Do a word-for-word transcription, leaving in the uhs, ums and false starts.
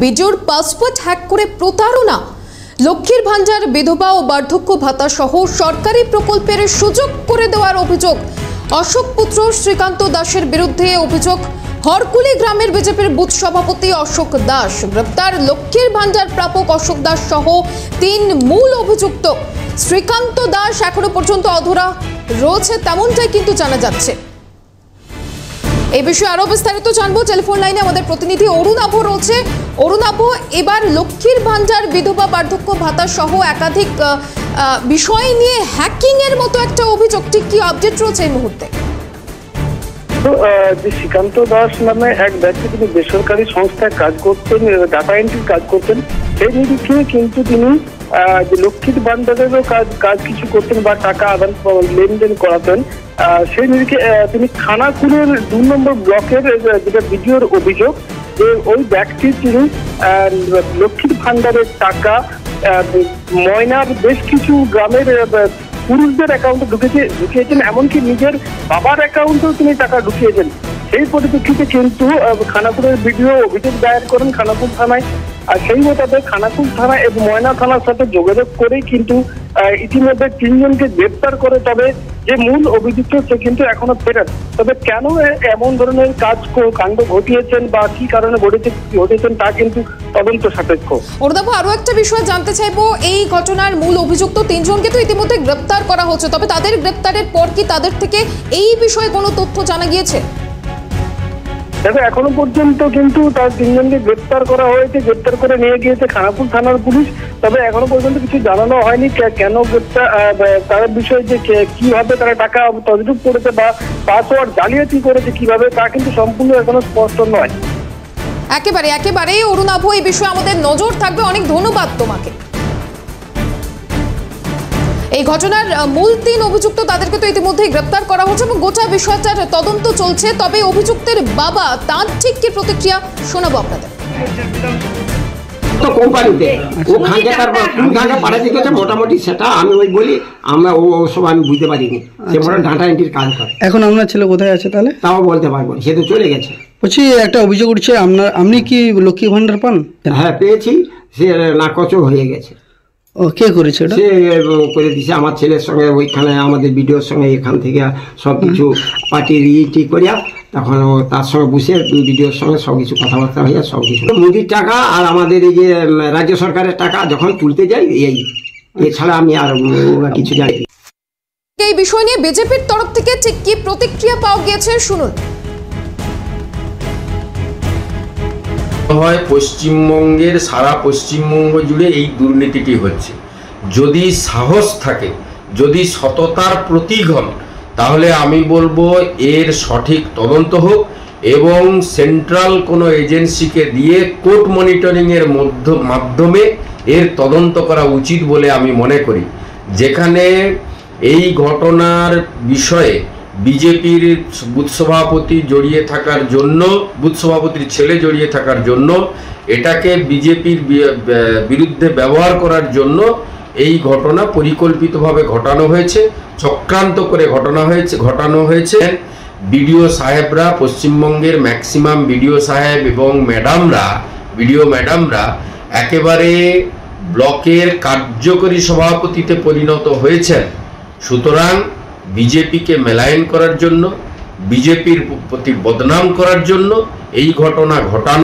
বিজোর passport hack করে প্রতারণা। লক্ষ্মীর ভান্ডার, বিধবা ও বার্ধক্য ভাতা সহ সরকারি প্রকল্পের সুযোগ করে দেওয়ার অভিযোগ। অশোক পুত্র শ্রীকান্ত দাসের বিরুদ্ধে অভিযোগ। হরকুলি গ্রামের বিজেপির বুথ সভাপতি অশোক দাস গ্রেপ্তার। লক্ষ্মীর ভান্ডার প্রাপক অশোক দাস সহ তিন মূল অভিযুক্ত। শ্রীকান্ত দাস এখনো পর্যন্ত অধরা রয়েছে, তেমনটাই কিন্তু জানা যাচ্ছে। এই বিষয়ে আরো বিস্তারিত জানবো। টেলিফোন লাইনে আমাদের প্রতিনিধি অরুণ আভ রয়েছে। অরুণ আভ, এবার লক্ষ্মীর ভান্ডার, বিধবা বার্ধক্য ভাতা সহ একাধিক বিষয় নিয়ে হ্যাকিং এর মতো একটা অভিযোগ, ঠিক কি আপডেট রয়েছে এই মুহূর্তে? যে শ্রীকান্ত দাস নামে এক ব্যক্তি, তিনি বেসরকারি সংস্থায় কাজ করতেন, ডাটা এন্ট্রির কাজ করতেন। সেই নিরিখে কিন্তু তিনি যে লক্ষ্মীর ভান্ডারেরও কাজ কাজ কিছু করতেন বা টাকা আদান লেনদেন করাতেন। সেই নিরিখে তিনি খানাকুলের দুই নম্বর ব্লকের যেটা ভিডিওর অভিযোগ, যে ওই ব্যক্তি তিনি লক্ষ্মীর ভান্ডারের টাকা ময়নার বেশ কিছু গ্রামের পুরুষদের অ্যাকাউন্টে ঢুকেছে ঢুকিয়েছেন এমনকি নিজের বাবার অ্যাকাউন্টেও তিনি টাকা ঢুকিয়েছেন। সেই পরিপ্রেক্ষিতে কিন্তু খানাকুলের ভিডিও অভিযোগ দায়ের করেন খানাকুল থানায়। আর সেই মোতাবেক খানাকুল থানা এবং ময়না থানার সাথে যোগাযোগ করেই কিন্তু ইতিমধ্যে তিনজনকে গ্রেপ্তার করে। তবে যে মূল অভিযুক্ত সে কিন্তু এখনো ফেরার। তবে কেন এমন ধরনের কাজ কাণ্ড ঘটিয়েছেন বা কি কারণে ঘটেছে ঘটেছেন তা কিন্তু তদন্ত সাপেক্ষ। ওরদাবু, আরো একটা বিষয় জানতে চাইবো, এই ঘটনার মূল অভিযুক্ত তিনজনকে তো ইতিমধ্যে গ্রেপ্তার করা হচ্ছে, তবে তাদের গ্রেপ্তারের পর কি তাদের থেকে এই বিষয়ে কোনো তথ্য জানা গিয়েছে? দেখো, এখনো পর্যন্ত কিন্তু তার তিনজনকে গ্রেপ্তার করা হয়েছে, গ্রেপ্তার করে নিয়ে গিয়েছে খানাকুল থানার পুলিশ। তবে এখনো পর্যন্ত কিছু জানানো হয়নি কেন গ্রেপ্তার, তার বিষয়ে যে কিভাবে তারা টাকা তছরূপ করেছে বা পাসওয়ার্ড জালিয়াতি করেছে কিভাবে, তা কিন্তু সম্পূর্ণ এখনো স্পষ্ট নয়। একেবারে একেবারে অরুণ আভ, এই বিষয়ে আমাদের নজর থাকবে। অনেক ধন্যবাদ তোমাকে। এই ঘটনার মূল তিন অভিযুক্ত, তাদেরকে তো ইতিমধ্যেই গ্রেপ্তার করা হচ্ছে এবং গোটা বিষয়টার তদন্ত চলছে। তবে অভিযুক্তের বাবা, তার ঠিক কি প্রতিক্রিয়া শোনাবো আপনাদের। তো কোম্পানিতে ও খাঁকে তার কোন খাঁকে পাঠাতে গেছে মোটামুটি সেটা আমি ওই বলি, আমরা ও সব আমি বুঝতে পারিনি। সে বড় ডাটা এন্ট্রির কাজ করে। এখন আপনার ছেলে কোথায় আছে তাহলে? তাও বলতে পারবো না, সে তো চলে গেছে। বলছি, একটা অভিযোগ উঠছে আপনার, আপনি কি লক্ষ্মী ভান্ডার পান? হ্যাঁ পেয়েছি, সে নাকচও হয়ে গেছে। ও কে করেছে ওটা? সে করে দিছে আমার ছেলের সঙ্গে, ওইখানে আমাদের ভিডিওর সঙ্গে এখান থেকে সব কিছু পার্টির ইটি করিয়া, তখন তার সঙ্গে বসে ভিডিওর সঙ্গে সব কিছু কথাবার্তা হইয়া সব কিছু মোদির টাকা আর আমাদের এই যে রাজ্য সরকারের টাকা যখন তুলতে যাই, এই এছাড়া আমি আর কিছু জানি। এই বিষয় নিয়ে বিজেপির তরফ থেকে ঠিক কি প্রতিক্রিয়া পাওয়া গিয়েছে শুনুন। হয় পশ্চিমবঙ্গের সারা পশ্চিমবঙ্গ জুড়ে এই দুর্নীতিটি হচ্ছে। যদি সাহস থাকে, যদি সততার প্রতীক হন, তাহলে আমি বলবো এর সঠিক তদন্ত হোক এবং সেন্ট্রাল কোনো এজেন্সিকে দিয়ে কোর্ট মনিটরিংয়ের মাধ্যমে এর তদন্ত করা উচিত বলে আমি মনে করি। যেখানে এই ঘটনার বিষয়ে বিজেপির বুথ সভাপতি জড়িয়ে থাকার জন্য, বুথ সভাপতির ছেলে জড়িয়ে থাকার জন্য, এটাকে বিজেপির বিরুদ্ধে ব্যবহার করার জন্য এই ঘটনা পরিকল্পিতভাবে ঘটানো হয়েছে, চক্রান্ত করে ঘটনা হয়েছে ঘটানো হয়েছে বিডিও সাহেবরা, পশ্চিমবঙ্গের ম্যাক্সিমাম বিডিও সাহেব এবং ম্যাডামরা, বিডিও ম্যাডামরা একেবারে ব্লকের কার্যকরী সভাপতিতে পরিণত হয়েছেন। সুতরাং বিজেপিকে মেলায়েন করার জন্য, বিজেপির প্রতি বদনাম করার জন্য এই ঘটনা ঘটানো।